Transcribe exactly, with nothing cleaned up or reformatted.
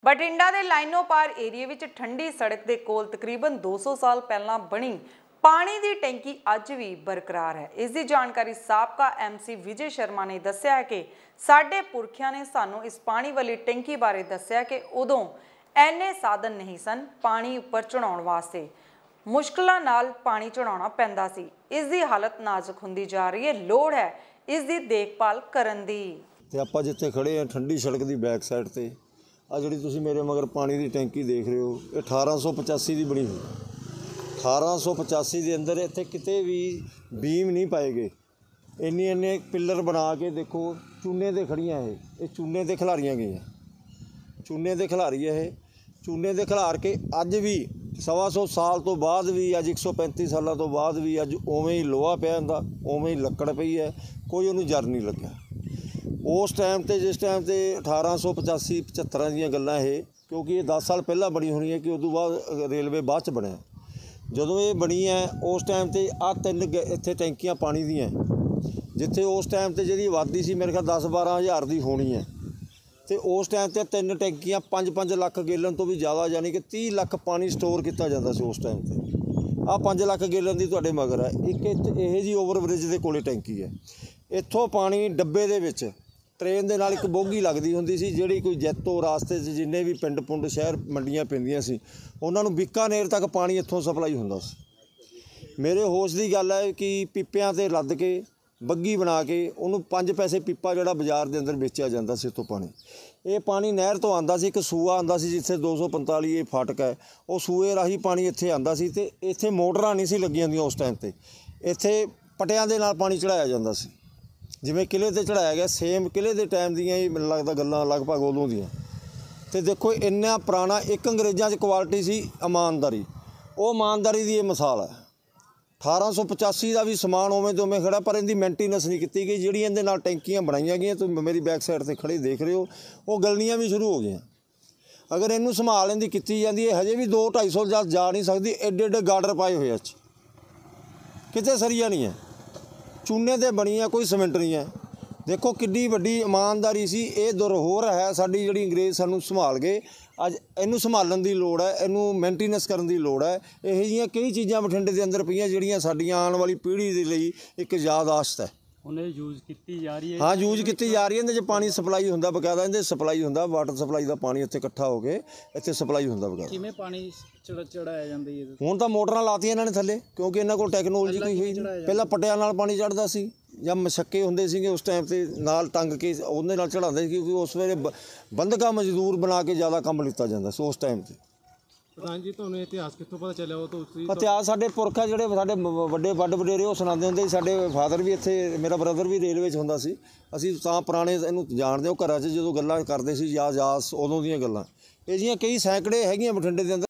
ਬਠਿੰਡਾ ਦੇ ਲਾਈਨੋਂ ਪਾਰ ਏਰੀਏ ਵਿੱਚ ਠੰਡੀ ਸੜਕ ਦੇ ਕੋਲ ਤਕਰੀਬਨ ਦੋ सौ ਸਾਲ ਪਹਿਲਾਂ ਬਣੀ ਪਾਣੀ ਦੀ ਟੈਂਕੀ ਅੱਜ ਵੀ ਬਰਕਰਾਰ ਹੈ। ਇਸ ਦੀ ਜਾਣਕਾਰੀ ਸਾਬਕਾ ਐਮਸੀ ਵਿਜੇ ਸ਼ਰਮਾ ਨੇ ਦੱਸਿਆ ਹੈ ਕਿ ਸਾਡੇ ਪੁਰਖਿਆਂ ਨੇ ਸਾਨੂੰ ਇਸ ਪਾਣੀ ਵਾਲੀ ਟੈਂਕੀ ਬਾਰੇ ਦੱਸਿਆ ਕਿ ਉਦੋਂ ਐਨੇ ਸਾਧਨ ਨਹੀਂ ਸਨ ਪਾਣੀ ਉੱਪਰ ਚੜਾਉਣ ਵਾਸਤੇ, ਮੁਸ਼ਕਲਾਂ ਨਾਲ ਪਾਣੀ ਚੜਾਉਣਾ ਪੈਂਦਾ ਸੀ। ਇਸ ਦੀ ਹਾਲਤ ਨਾਜ਼ੁਕ ਹੁੰਦੀ ਜਾ ਰਹੀ ਹੈ, ਲੋੜ ਹੈ ਇਸ ਦੀ ਦੇਖਭਾਲ ਕਰਨ ਦੀ। ਤੇ ਆਪਾਂ ਜਿੱਥੇ ਖੜੇ ਆ ਠੰਡੀ ਸੜਕ ਦੀ ਬੈਕ ਸਾਈਡ ਤੇ ਆ ਜਿਹੜੀ ਤੁਸੀਂ ਮੇਰੇ ਮਗਰ ਪਾਣੀ ਦੀ ਟੈਂਕੀ ਦੇਖ ਰਹੇ ਹੋ, ਇਹ अठारह सौ पचासी ਦੀ ਬਣੀ ਹੋਈ। अठारह सौ पचासी ਦੇ ਅੰਦਰ ਇੱਥੇ ਕਿਤੇ ਵੀ ਬੀਮ ਨਹੀਂ ਪਾਏ ਗਏ। ਇੰਨੇ ਇੰਨੇ ਪਿੱਲਰ ਬਣਾ ਕੇ ਦੇਖੋ, ਚੂਨੇ ਤੇ ਖੜੀਆਂ ਇਹ ਇਹ ਚੂਨੇ ਤੇ ਖਿਲਾਰੀਆਂ ਗਈਆਂ, ਚੂਨੇ ਤੇ ਖਿਲਾਰੀ ਇਹ ਚੂਨੇ ਤੇ ਖਿਲਾਰ ਕੇ ਅੱਜ ਵੀ ਸਵਾ ਸੌ ਸਾਲ ਤੋਂ ਬਾਅਦ ਵੀ ਅੱਜ एक सौ पैंतीस ਸਾਲਾਂ ਤੋਂ ਬਾਅਦ ਵੀ ਅੱਜ ਉਵੇਂ ਹੀ ਲੋਹਾ ਪਿਆ ਹੁੰਦਾ, ਉਵੇਂ ਹੀ ਲੱਕੜ ਪਈ ਹੈ, ਕੋਈ ਉਹਨੂੰ ਜਰ ਨਹੀਂ ਲੱਗਿਆ। उस टाइम तो जिस टाइम तो अठारह सौ पचासी पचहत्तर दी गल्लां ये, क्योंकि ये दस साल पहला बनी होनी है कि उदों बाद रेलवे बाद च बनया। जदों ये बनी है उस टाइम तो आ तीन इत्थे टैंकियां पानी दियां, जिथे उस टाइम तो जी आबादी सी मेरे ख्याल दस बारह हज़ार की होनी है, तो उस टाइम तो तीन टैंकियां पाँच पाँच लख गैलन तो भी ज़्यादा, यानी कि तीह लख पानी स्टोर किया जाता सी उस टाइम तो। आ पाँच लख गैलन की तुहाडे मगर है एक इहो जी ओवरब्रिज के कोले टैंकी है। इत्थों पानी डब्बे दे विच ट्रेन के नाल एक बोगी लगती होंदी सी, जिहड़ी कोई जैतो रास्ते जिन्ने भी पिंड पुंड शहर मंडियां पैंदियां सी उन्हां नूं बीकानेर तक पानी इत्थों सप्लाई हुंदा सी। मेरे होश की गल है कि पीपियां ते लद के बग्गी बना के उन्होंने पाँच पैसे पीपा जिहड़ा बाजार के अंदर बेचा जाता सी। इत्थों पानी ये पानी नहर तो आंदा सी, एक सूआ आंदा सी जिथे दो सौ पंताली ये फाटक है, वो सूए राही पानी इत्थे आंदा सी ते इत्थे मोटरां नहीं सी लगियां होंदियां उस टाइम ते, इत्थे पटियां दे नाल पानी चढ़ाया जाता सी, जिवें किले ते चढ़ाया गया सेम किले के टाइम दियां ही मैनूं लगदा गल्लां लगभग उदों दियां। ते देखो इन्ना पुराना एक अंग्रेज़ां च क्वालिटी सी ईमानदारी, वो ईमानदारी की ये मिसाल है। अठारह सौ पचासी का भी समान उवें तो उवें खड़ा, पर इहदी मेंटेनेंस नहीं की गई। जिहड़ियां इहदे नाल टैंकियां बनाईयां गईयां, तुसीं मेरी बैक साइड से खड़े देख रहे हो, वो गलनियां भी शुरू हो गई। अगर इनू संभाल इहदी कीती जांदी है हजे भी दो ढाई सौ जा जा नहीं सकती। एडे एडे गार्डर पाए हुए अच किते सरिया नहीं है, चूने ते बनी है, कोई सीमेंट नहीं है। देखो किड्डी वड्डी ईमानदारी सी। ये धरोहर है साडी जिहड़ी अंग्रेज़ सानूं संभाल गए। अज इनू संभालण की लोड़ है, इनू मेंटेनेंस करन की लोड़ है। इहो जिहियां कई चीज़ां बठिंडे के अंदर पईयां जिहड़ियां साडीआं आउण वाली पीढ़ी दे लई एक यादाश्त है। उन्हें यूज़ की जा रही है। हाँ यूज़ की जा रही है। इहदे च पानी सप्लाई हुंदा बकायदा, इहदे सप्लाई हुंदा वाटर सप्लाई का पानी इत्थे इकट्ठा हो के इत्थे सप्लाई हुंदा बकायदा। किवें पानी चढ़ चढ़ाया जांदा है? हुण तां मोटरां लातीआं इन्हां ने थल्ले, क्योंकि इन्हां कोल टैक्नोलॉजी कोई होई नहीं। पहलां पट्टिआं नाल पानी चढ़दा सी ਜਾਂ ਮਸ਼ੱਕੇ ਹੁੰਦੇ ਸੀਗੇ उस टाइम ਤੇ ਨਾਲ ਟੰਗ ਕੇ ਉਹਦੇ ਨਾਲ ਚੜਾਉਂਦੇ ਸੀ, क्योंकि उस ਵੇਲੇ ਬੰਦਗਾ ਮਜ਼ਦੂਰ ਬਣਾ ਕੇ ਜ਼ਿਆਦਾ ਕੰਮ ਲਿੱਤਾ ਜਾਂਦਾ ਸੀ उस टाइम ਤੇ। ਪ੍ਰਧਾਨ ਜੀ ਤੁਹਾਨੂੰ ਇਤਿਹਾਸ ਕਿੱਥੋਂ ਪਤਾ ਚੱਲਿਆ? ਉਹ ਤੁਸੀਂ ਇਤਿਹਾਸ ਸਾਡੇ ਪੁਰਖਾ ਜਿਹੜੇ ਸਾਡੇ ਵੱਡੇ ਵੱਡ ਵਡੇਰੇ ਉਹ ਸੁਣਾਉਂਦੇ ਹੁੰਦੇ ਸੀ। ਸਾਡੇ ਫਾਦਰ ਵੀ ਇੱਥੇ, ਮੇਰਾ ਬ੍ਰਦਰ ਵੀ ਰੇਲਵੇ 'ਚ ਹੁੰਦਾ ਸੀ। ਅਸੀਂ ਤਾਂ ਪੁਰਾਣੇ ਇਹਨੂੰ ਜਾਣਦੇ ਹਾਂ। ਘਰਾਂ 'ਚ ਜਦੋਂ ਗੱਲਾਂ ਕਰਦੇ ਸੀ ਯਾਦ ਯਾਦ ਉਦੋਂ ਦੀਆਂ ਗੱਲਾਂ, ਇਹ ਜਿਹੀਆਂ ਕਈ ਸੈਂਕੜੇ ਹੈਗੀਆਂ ਬਠਿੰਡੇ ਦੇ ਅੰਦਰ।